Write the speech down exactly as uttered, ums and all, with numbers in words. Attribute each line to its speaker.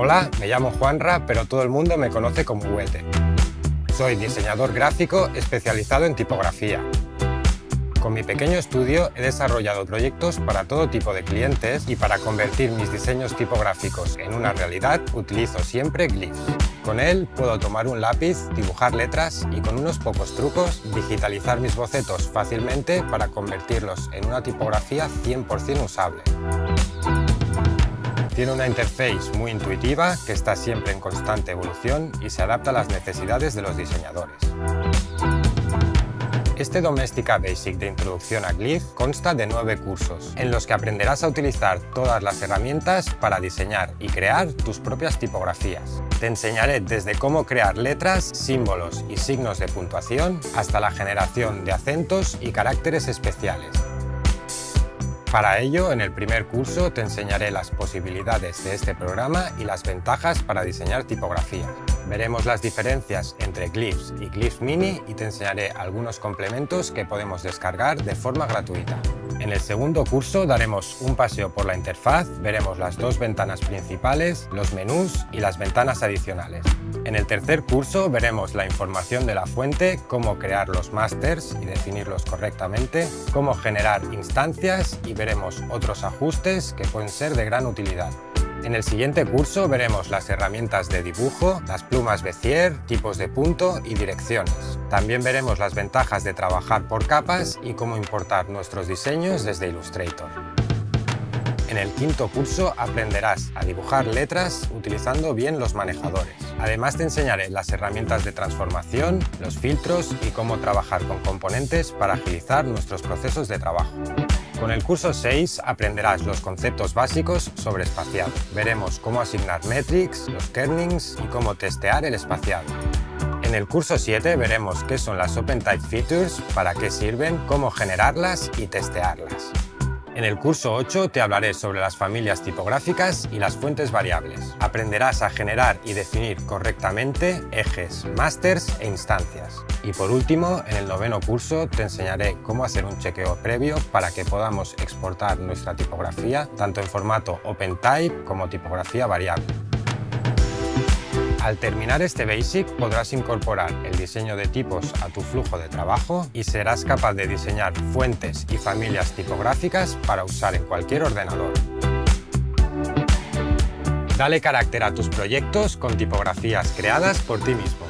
Speaker 1: Hola, me llamo Juanra, pero todo el mundo me conoce como Huete. Soy diseñador gráfico especializado en tipografía. Con mi pequeño estudio he desarrollado proyectos para todo tipo de clientes y para convertir mis diseños tipográficos en una realidad utilizo siempre Glyphs. Con él puedo tomar un lápiz, dibujar letras y con unos pocos trucos digitalizar mis bocetos fácilmente para convertirlos en una tipografía cien por cien usable. Tiene una interface muy intuitiva que está siempre en constante evolución y se adapta a las necesidades de los diseñadores. Este Domestika Basic de introducción a Glyph consta de nueve cursos, en los que aprenderás a utilizar todas las herramientas para diseñar y crear tus propias tipografías. Te enseñaré desde cómo crear letras, símbolos y signos de puntuación, hasta la generación de acentos y caracteres especiales. Para ello, en el primer curso te enseñaré las posibilidades de este programa y las ventajas para diseñar tipografía. Veremos las diferencias entre Glyphs y Glyphs Mini y te enseñaré algunos complementos que podemos descargar de forma gratuita. En el segundo curso daremos un paseo por la interfaz, veremos las dos ventanas principales, los menús y las ventanas adicionales. En el tercer curso veremos la información de la fuente, cómo crear los masters y definirlos correctamente, cómo generar instancias y veremos otros ajustes que pueden ser de gran utilidad. En el siguiente curso veremos las herramientas de dibujo, las plumas Bezier, tipos de punto y direcciones. También veremos las ventajas de trabajar por capas y cómo importar nuestros diseños desde Illustrator. En el quinto curso aprenderás a dibujar letras utilizando bien los manejadores. Además te enseñaré las herramientas de transformación, los filtros y cómo trabajar con componentes para agilizar nuestros procesos de trabajo. Con el curso seis aprenderás los conceptos básicos sobre espaciado. Veremos cómo asignar metrics, los kernings y cómo testear el espaciado. En el curso siete veremos qué son las OpenType Features, para qué sirven, cómo generarlas y testearlas. En el curso ocho te hablaré sobre las familias tipográficas y las fuentes variables. Aprenderás a generar y definir correctamente ejes, masters e instancias. Y por último, en el noveno curso te enseñaré cómo hacer un chequeo previo para que podamos exportar nuestra tipografía tanto en formato OpenType como tipografía variable. Al terminar este Basic podrás incorporar el diseño de tipos a tu flujo de trabajo y serás capaz de diseñar fuentes y familias tipográficas para usar en cualquier ordenador. Dale carácter a tus proyectos con tipografías creadas por ti mismo.